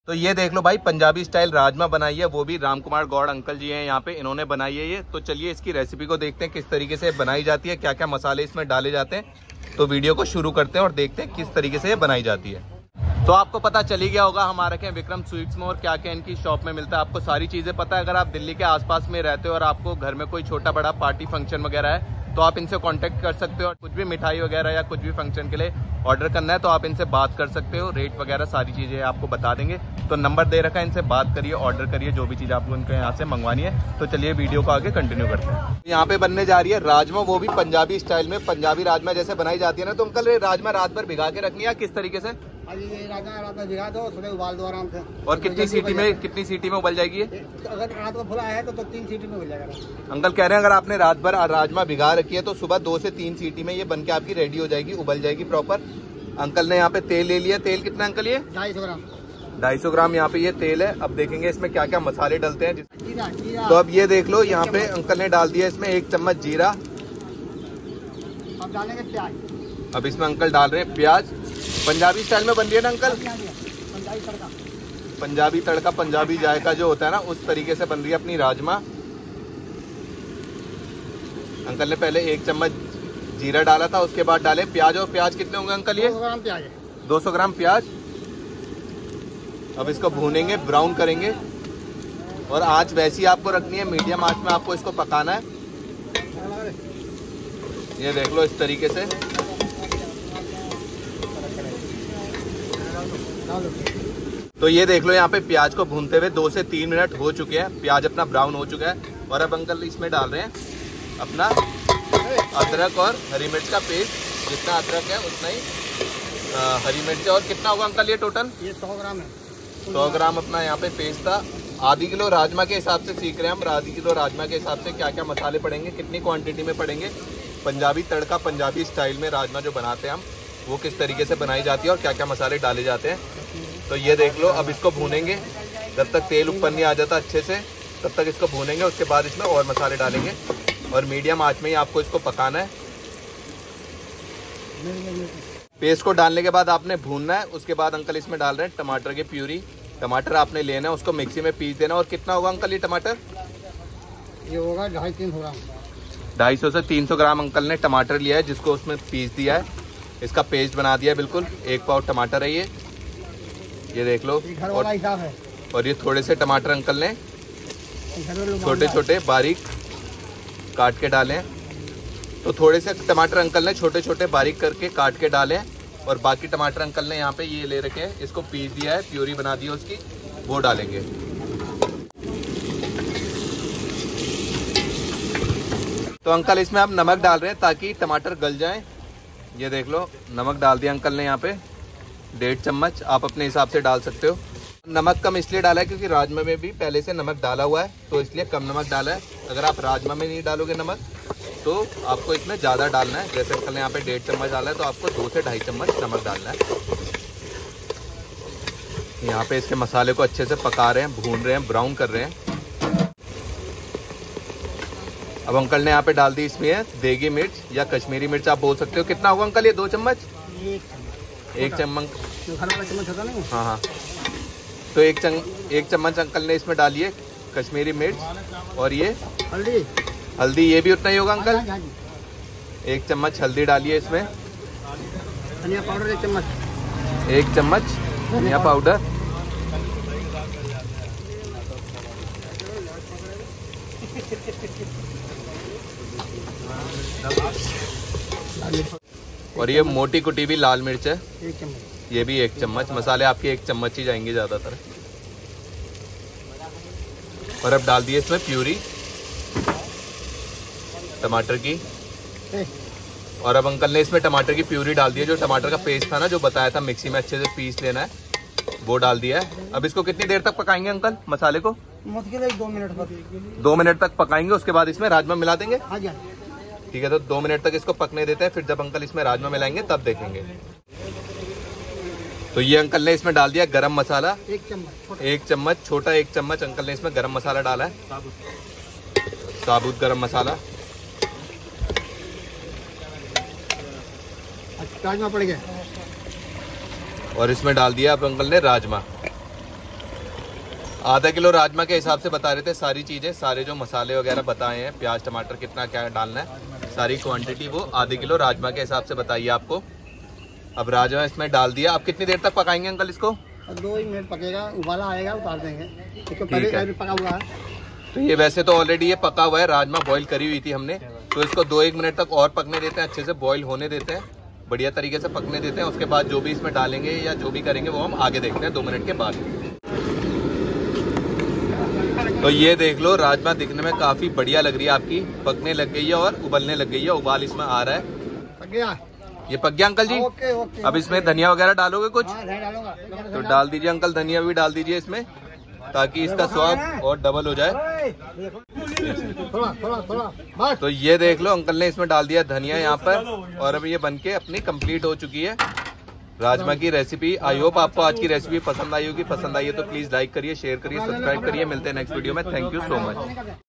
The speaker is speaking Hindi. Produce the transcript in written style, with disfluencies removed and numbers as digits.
तो ये देख लो भाई, पंजाबी स्टाइल राजमा बनाई है, वो भी राम कुमार गौड़ अंकल जी हैं यहाँ पे, इन्होंने बनाई है ये। तो चलिए इसकी रेसिपी को देखते हैं किस तरीके से बनाई जाती है, क्या क्या मसाले इसमें डाले जाते हैं। तो वीडियो को शुरू करते हैं और देखते हैं किस तरीके से ये बनाई जाती है। तो आपको पता चल ही गया होगा हमारे के विक्रम स्वीट्स में और क्या क्या इनकी शॉप में मिलता है। आपको सारी चीज़ें पता है। अगर आप दिल्ली के आसपास में रहते हो और आपको घर में कोई छोटा बड़ा पार्टी फंक्शन वगैरह है तो आप इनसे कांटेक्ट कर सकते हो। कुछ भी मिठाई वगैरह या कुछ भी फंक्शन के लिए ऑर्डर करना है तो आप इनसे बात कर सकते हो। रेट वगैरह सारी चीज़ें आपको बता देंगे। तो नंबर दे रखा है, इनसे बात करिए, ऑर्डर करिए जो भी चीज़ आपको उनके यहाँ से मंगवानी है। तो चलिए वीडियो को आगे कंटिन्यू करते हैं। यहाँ पे बनने जा रही है राजमा, वो भी पंजाबी स्टाइल में। पंजाबी राजमा जैसे बनाई जाती है ना, तो अंकल राजमा रात भर भिगा के रखनी है किस तरीके से? रात भिगा दो, सुबह उबाल दो आराम से। और कितनी सीटी में उबल जाएगी? अगर रात को फुला है तो 3 सीटी में उबल जाएगा। अंकल कह रहे हैं अगर आपने रात भर राजमा भिगा रखी है तो सुबह 2 से 3 सीटी में ये बन के आपकी रेडी हो जाएगी, उबल जाएगी प्रॉपर। अंकल ने यहाँ पे तेल ले लिया। तेल कितना अंकल? ये 250 ग्राम। 250 ग्राम यहाँ पे ये तेल है। अब देखेंगे इसमें क्या क्या मसाले डलते हैं। तो अब ये देख लो, यहाँ पे अंकल ने डाल दिया इसमें 1 चम्मच जीरा। अब डालेंगे प्याज। अब इसमें अंकल डाल रहे हैं प्याज। पंजाबी स्टाइल में बन रही है ना अंकल? पंजाबी तड़का, पंजाबी जायका जो होता है ना, उस तरीके से बन रही है अपनी राजमा। अंकल ने पहले 1 चम्मच जीरा डाला था, उसके बाद डाले प्याज। और प्याज कितने होंगे अंकल? ये 200 ग्राम प्याज है। 200 ग्राम प्याज। अब इसको भूनेंगे, ब्राउन करेंगे। और आंच वैसी आपको रखनी है, मीडियम आंच में आपको इसको पकाना है। ये देख लो इस तरीके से। तो ये देख लो, यहाँ पे प्याज को भूनते हुए 2 से 3 मिनट हो चुके हैं। प्याज अपना ब्राउन हो चुका है। और अब अंकल इसमें डाल रहे हैं अपना अदरक और हरी मिर्च का पेस्ट। जितना अदरक है उतना ही हरी मिर्च है। और कितना होगा अंकल ये टोटल? ये 100 ग्राम है। 100 ग्राम अपना यहाँ पे पेस्ट था। आधी किलो राजमा के हिसाब से सीख रहे हैं हम। आधी किलो राजमा के हिसाब से क्या क्या मसाले पड़ेंगे, कितनी क्वांटिटी में पड़ेंगे। पंजाबी तड़का, पंजाबी स्टाइल में राजमा जो बनाते हैं हम, वो किस तरीके से बनाई जाती है और क्या क्या मसाले डाले जाते हैं। तो ये देख लो, अब इसको भूनेंगे जब तक तेल ऊपर नहीं आ जाता अच्छे से, तब तक इसको भूनेंगे। उसके बाद इसमें और मसाले डालेंगे और मीडियम आंच में ही आपको इसको पकाना है। पेस्ट को डालने के बाद आपने भूनना है। उसके बाद अंकल इसमें डाल रहे हैं टमाटर की प्यूरी। टमाटर आपने लेना है, उसको मिक्सी में पीस देना। और कितना होगा अंकल ये टमाटर? ये होगा 250-300 ग्राम। 250 से 300 ग्राम अंकल ने टमाटर लिया है, जिसको उसमें पीस दिया है। इसका पेस्ट बना दिया बिल्कुल। 1 पाव टमाटर है ये देख लो। घर वाला हिसाब है। और ये थोड़े से टमाटर अंकल ने छोटे छोटे बारीक काट के डाले हैं। तो थोड़े से टमाटर अंकल ने छोटे छोटे बारीक करके काट के डाले हैं। और बाकी टमाटर अंकल ने यहाँ पे ये ले रखे हैं, इसको पीस दिया है, प्यूरी बना दी है उसकी, वो डालेंगे। तो अंकल इसमें आप नमक डाल रहे हैं ताकि टमाटर गल जाएं। ये देख लो, नमक डाल दिया अंकल ने यहाँ पे 1.5 चम्मच। आप अपने हिसाब से डाल सकते हो। नमक कम इसलिए डाला है क्योंकि राजमा में भी पहले से नमक डाला हुआ है, तो इसलिए कम नमक डाला है। अगर आप राजमा में नहीं डालोगे नमक तो आपको इसमें ज़्यादा डालना है। जैसे अंकल ने यहाँ पे 1.5 चम्मच डाला है, तो आपको 2 से 2.5 चम्मच नमक डालना है। यहाँ पे इसके मसाले को अच्छे से पका रहे हैं, भून रहे हैं, ब्राउन कर रहे हैं। अब अंकल ने यहाँ पे डाल दी इसमें देगी मिर्च या कश्मीरी मिर्च आप बोल सकते हो। कितना होगा अंकल ये? 2 चम्मच? 1 चम्मच। हाँ हाँ। तो 1 चम्मच अंकल ने इसमें डाली है कश्मीरी मिर्च। और ये हल्दी ये भी उतना ही होगा अंकल? 1 चम्मच हल्दी डालिए इसमें। धनिया पाउडर 1 चम्मच। 1 चम्मच धनिया पाउडर। और ये मोटी कुटी हुई लाल मिर्च है, 1 चम्मच। ये भी 1 चम्मच। मसाले आपके 1 चम्मच ही जाएंगे ज़्यादातर। और अब डाल दिए इसमें प्यूरी टमाटर की। और अब अंकल ने इसमें टमाटर की प्यूरी डाल दी है। जो टमाटर का पेस्ट था ना, जो बताया था मिक्सी में अच्छे से पीस लेना है, वो डाल दिया है। अब इसको कितनी देर तक पकाएंगे अंकल मसाले को? मुश्किल है 2 मिनट तक। 2 मिनट तक पकाएंगे। उसके बाद इसमें राजमा मिला देंगे। हाँ जी। ठीक है, तो 2 मिनट तक इसको पकने देते हैं। फिर जब अंकल इसमें राजमा मिलाएंगे तब देखेंगे। तो ये अंकल ने इसमें डाल दिया गरम मसाला 1 चम्मच। 1 चम्मच, छोटा 1 चम्मच अंकल ने इसमें गरम मसाला डाला है, साबुत गरम मसाला। राजमा पड़ गया। और इसमें डाल दिया अब अंकल ने राजमा। आधा किलो राजमा के हिसाब से बता रहे थे सारी चीजें, सारे जो मसाले वगैरह बताए हैं, प्याज टमाटर कितना क्या डालना है, सारी क्वांटिटी वो आधे किलो राजमा के हिसाब से बताइए आपको। अब राजमा इसमें डाल दिया। अब कितनी देर तक पकाएंगे अंकल इसको? 2 ही मिनट पकेगा, उबाला आएगा उतार देंगे। तो ठीक है। पहले पका हुआ है। तो ये वैसे तो ऑलरेडी ये पका हुआ है, राजमा बॉईल करी हुई थी हमने, तो इसको 2-1 मिनट तक और पकने देते हैं, अच्छे से बॉईल होने देते हैं, बढ़िया तरीके से पकने देते हैं। उसके बाद जो भी इसमें डालेंगे या जो भी करेंगे वो हम आगे देखते हैं 2 मिनट के बाद। तो ये देख लो, राजमा दिखने में काफी बढ़िया लग रही है आपकी, पकने लग गई है और उबलने लग गई है, उबाल इसमें आ रहा है। पक गया? ये पक गया अंकल जी? Okay okay. अब इसमें धनिया वगैरह डालोगे कुछ? हाँ, डालूंगा। तो डाल दीजिए अंकल, धनिया भी डाल दीजिए इसमें, ताकि इसका स्वाद और डबल हो जाए। थोड़ा थोड़ा थोड़ा बस। तो ये देख लो, अंकल ने इसमें डाल दिया धनिया यहाँ पर, और अब ये बनके अपनी कंप्लीट हो चुकी है राजमा की रेसिपी। आई होप आपको आज की रेसिपी पसंद आई होगी। पसंद आई है तो प्लीज लाइक करिए, शेयर करिए, सब्सक्राइब करिए। मिलते हैं नेक्स्ट वीडियो में। Thank you so much.